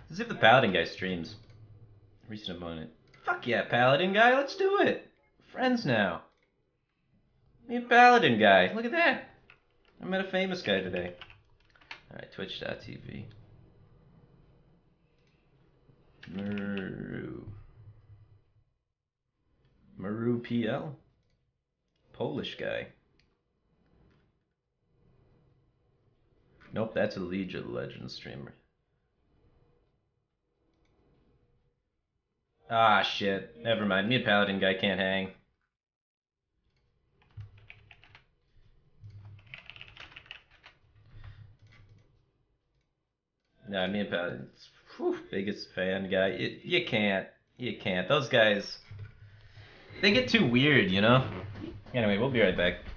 Let's see if the Paladin guy streams. Recent opponent. Fuck yeah, Paladin guy, let's do it. Friends now. Me and Paladin guy. Look at that. I met a famous guy today. Alright, twitch.tv. Meru. Meru PL? Polish guy. Nope, that's a League of Legends streamer. Ah, shit. Never mind. Me and Paladin guy can't hang. Nah, me and Paladin's biggest fan guy. You can't. You can't. Those guys, they get too weird, you know? Anyway, we'll be right back.